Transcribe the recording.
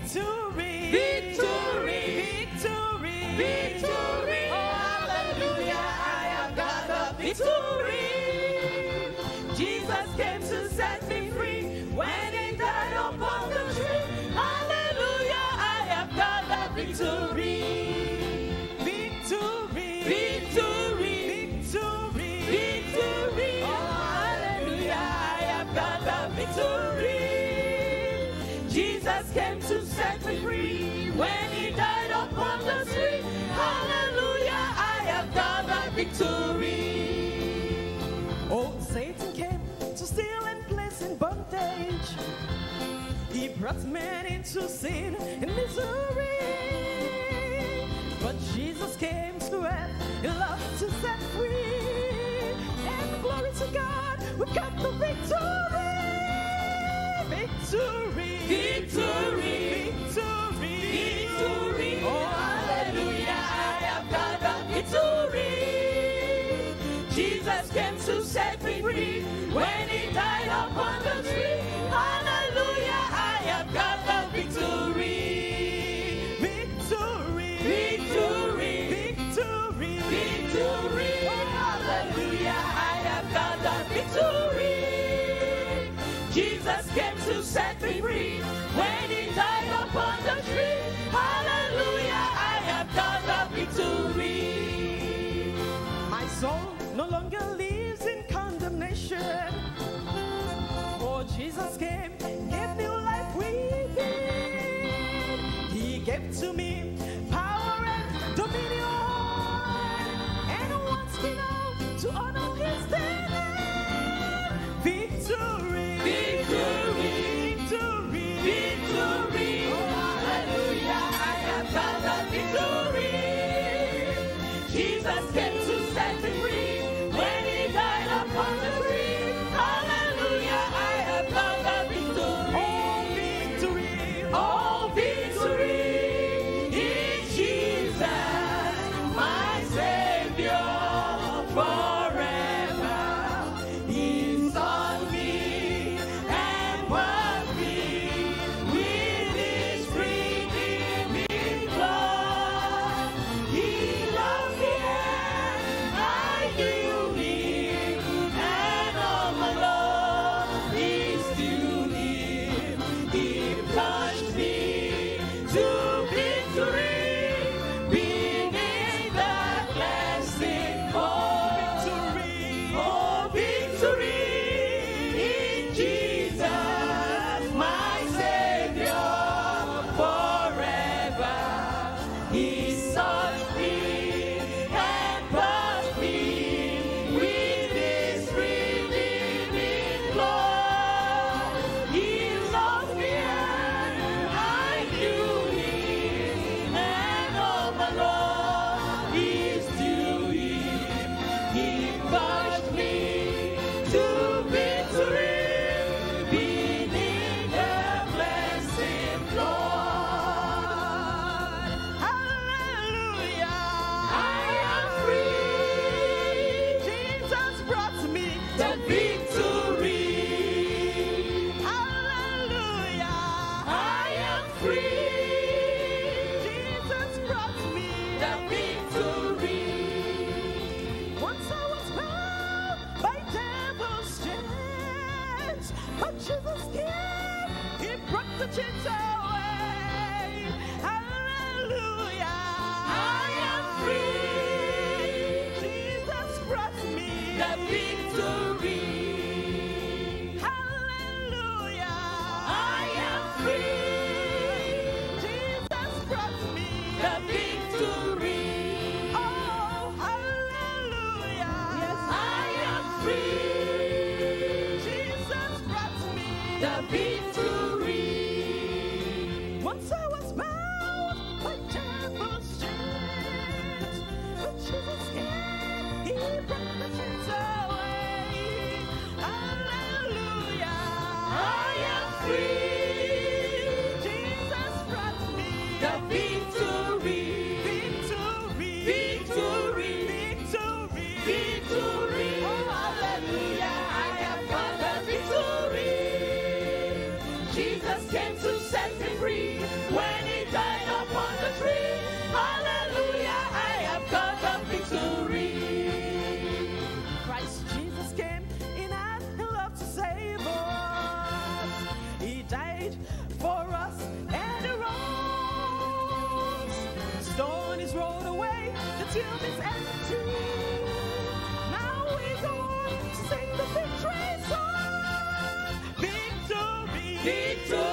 Victory. Victory. Victory. Victory. Oh, hallelujah, I have got the victory. Jesus came to set me free when he died upon the tree. Hallelujah, I have got the victory. Victory. Victory. Victory. Victory. Oh, hallelujah, I have got the victory. Jesus came to set me free when he died upon the tree. Hallelujah, I have got the victory. Oh, Satan came to steal and place in bondage. He brought men into sin and misery. But Jesus came to earth in love to set free. And glory to God, we got the victory. Victory. Victory. Victory. Victory. Oh, hallelujah, I have got the victory. Jesus came to set me free when he died upon the tree. Hallelujah, I have got the victory. Victory. Victory. Victory. Victory. Oh, hallelujah, I have got the victory. Jesus came to set me free when he died upon the tree. Hallelujah, I have got the victory. My soul no longer lives in condemnation. For Jesus came, gave new life within. He gave to me power and dominion, and wants me now to honor his name. Victory. Victory. Victory. Victory. Oh, hallelujah, I have got the victory. Jesus came to set me free when he died upon the tree. Hallelujah, I have got the victory. Oh, victory. Oh, victory in Jesus, my Savior forever. He sought me and washed me with his redeeming blood. He loved me and I knew him, and all my love is to him. He plunged me to victory beneath the cleansing flood. Oh, victory in Jesus, my Savior forever. He sought me and bought me with his redeeming blood. He loved me and I knew him, and all my love is to him. He pushed me to victory beneath the blessed flood. Hallelujah. tomb is empty. Now we go on to sing the victory song. Victory, victory.